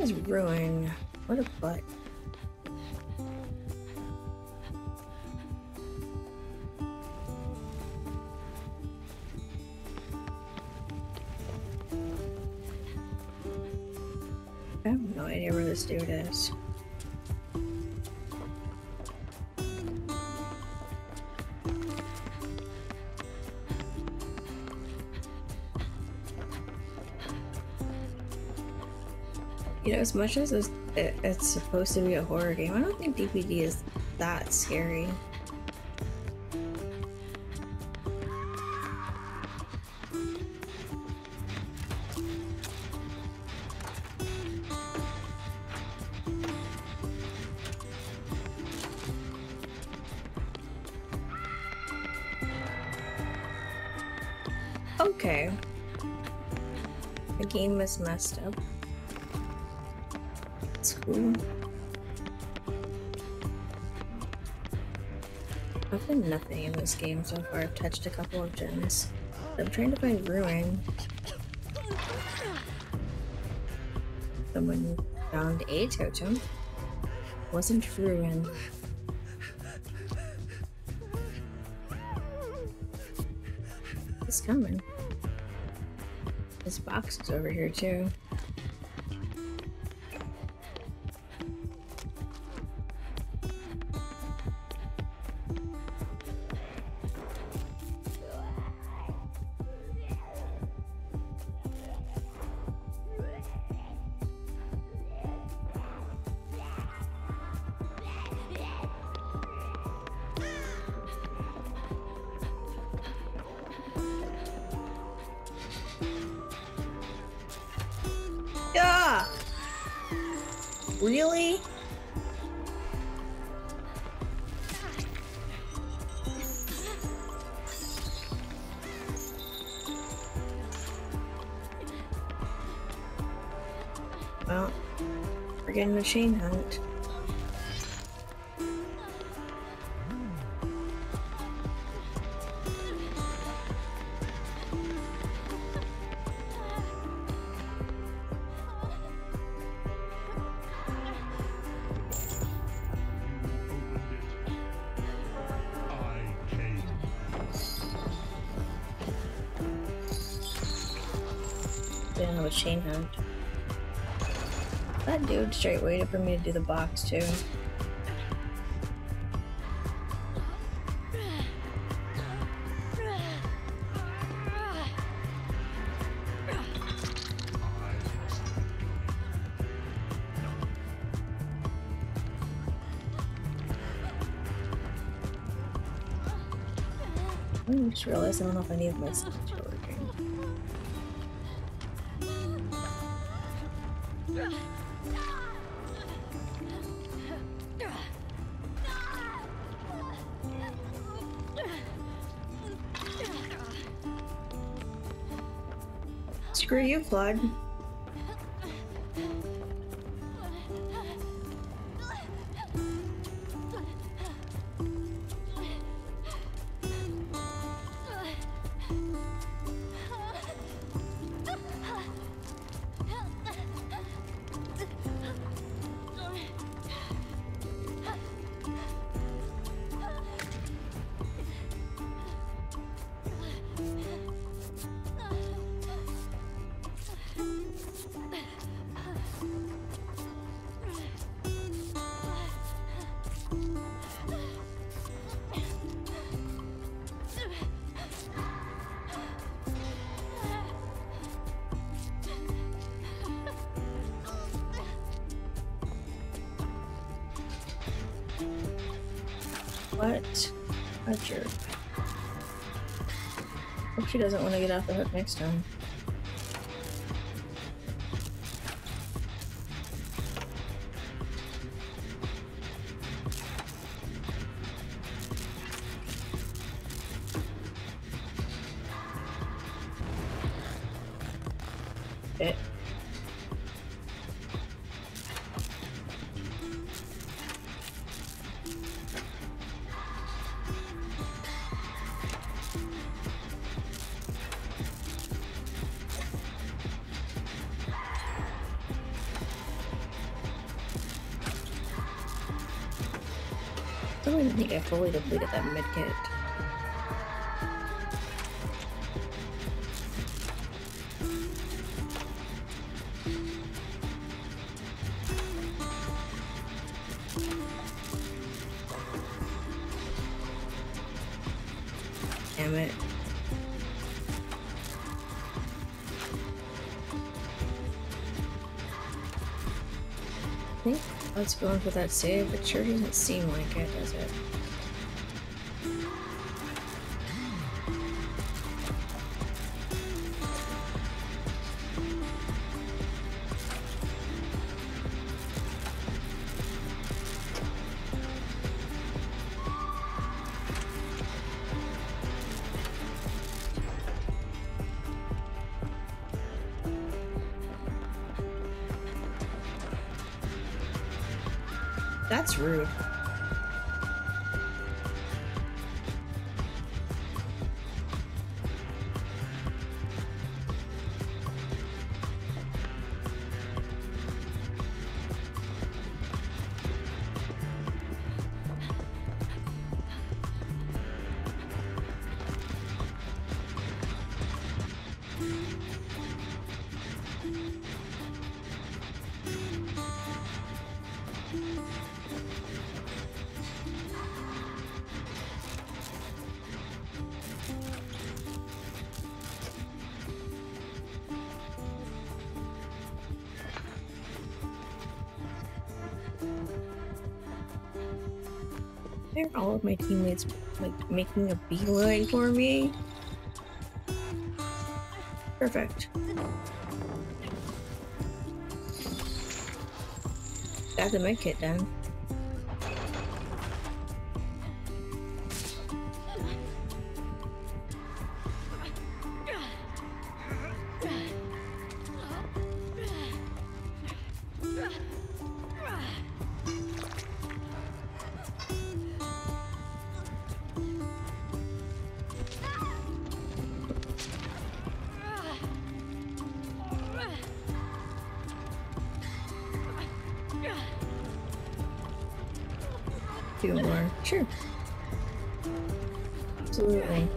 is ruin. What a butt. I have no idea where this dude is. You know, as much as it's supposed to be a horror game, I don't think DPD is that scary. Okay. The game is messed up. It's cool. I've done nothing in this game so far. I've touched a couple of gems. I'm trying to find ruin. Someone found a totem. Wasn't ruin. It's coming. This box is over here too. Yeah! Really? Well, we're getting a chain hunt. Didn't have a chain hunt. That dude straight waited for me to do the box too. I just realized I don't know if I need my stuff to working. Screw you, Flood. What a jerk. Hope she doesn't want to get off the hook next time. It. I don't even think I fully depleted that medkit. Damn it. I think let's go in for that save, but sure doesn't seem like it, does it? That's rude. Are all of my teammates like making a beeline for me? Perfect. Got the medkit done. Two more. Sure. Absolutely.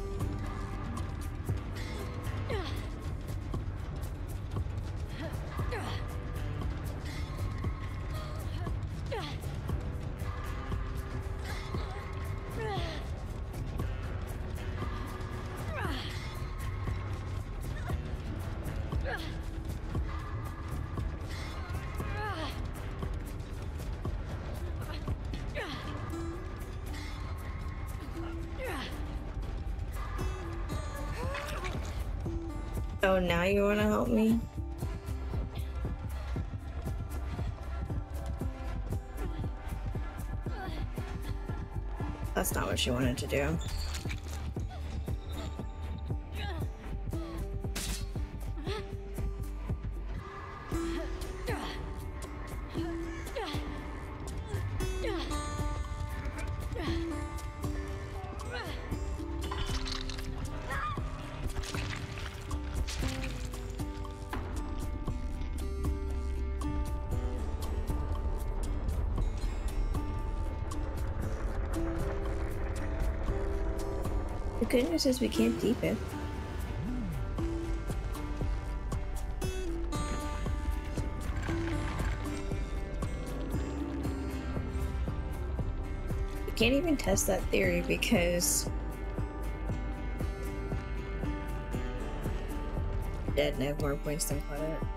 Oh, now you want to help me? That's not what she wanted to do. The good news is we can't deep it. We can't even test that theory because dead and I have more points than Claudette.